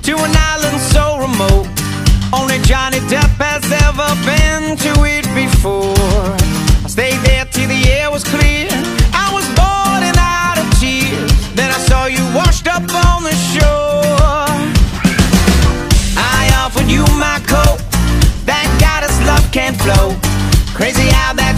to an island so remote. Only Johnny Depp has ever been to it before. I stayed there till the air was clear. I was boiling out of tears. Then I saw you washed up on the shore. I offered you my coat. Thank God his love can't flow. Crazy how that